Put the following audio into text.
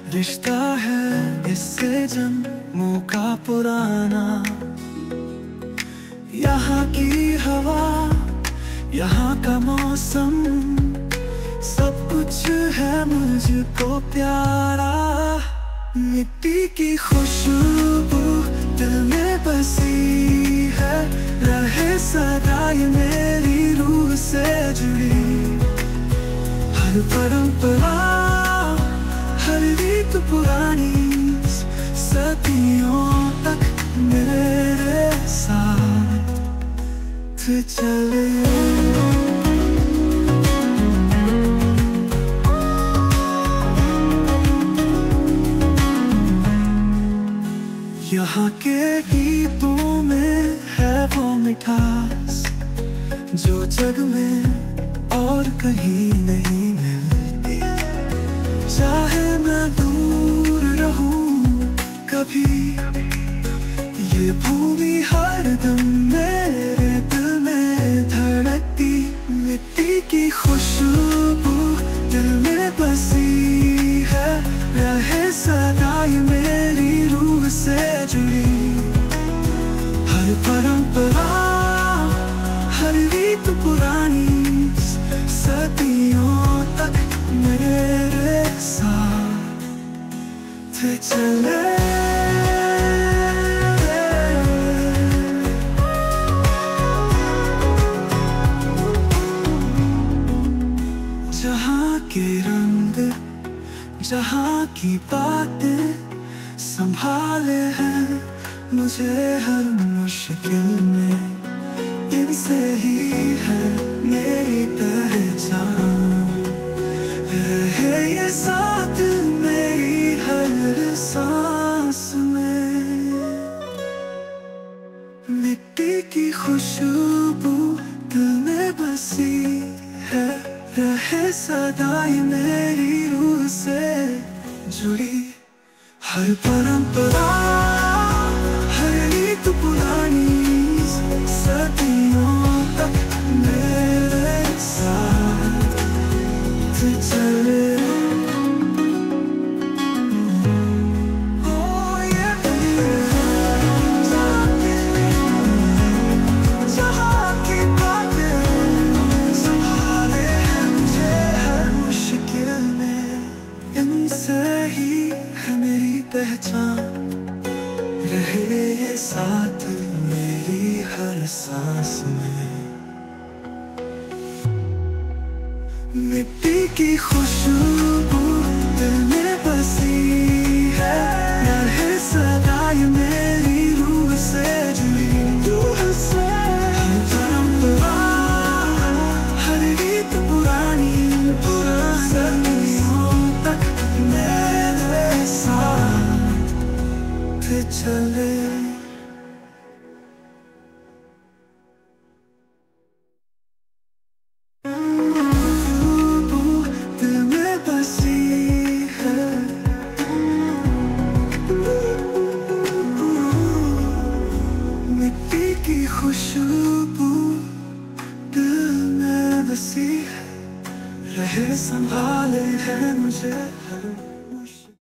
रिश्ता है इससे जन्मों का पुराना। यहाँ की हवा, यहाँ का मौसम, सब कुछ है मुझको प्यारा। मिट्टी की खुशबू दिल में बसी है, रहे सदा ये मेरी रूह से जुड़ी। हर परंपरा, हर रीत पुरानी, सदियों तक मेरे साथ चले। यहाँ के गीतों में है वो मिठास जो जग में और कहीं नहीं मिलती। चाहे मैं दूर रहूं कभी, ये भूमि हरदम मेरे दिल में धड़कती। मिट्टी की खुशबू दिल में बसी है, रहे सदा ये मेरी रूह से जुड़ी। हर परंपरा, हर रीत पुरानी, सदियों तक मेरे साथ चले। जहाँ के रंग, जहाँ की बातें संभाले हैं मुझे हर मुश्किल में, इनसे ही है मेरी पहचान। रहे ये साथ मेरी हर सांस में। मिट्टी की खुशबू दिल में बसी है, रहे सदा ये मेरी रूह से जुड़ी। हर परंपरा, हर रीत पुरानी, सदियों तक मेरे साथ चले। जहाँ की बातें संभाले हैं मुझे हर मुश्किल में, इनसे ही है मेरी पहचान। रहे ये साथ मेरी हर सांस में। मिट्टी की खुशबू दिल में बसी है, रहे सदा ये मेरी रूह से जुड़ी। रूह से हर परंपरा, हर रीत पुरानी, सदियों तक मेरे साथ चले।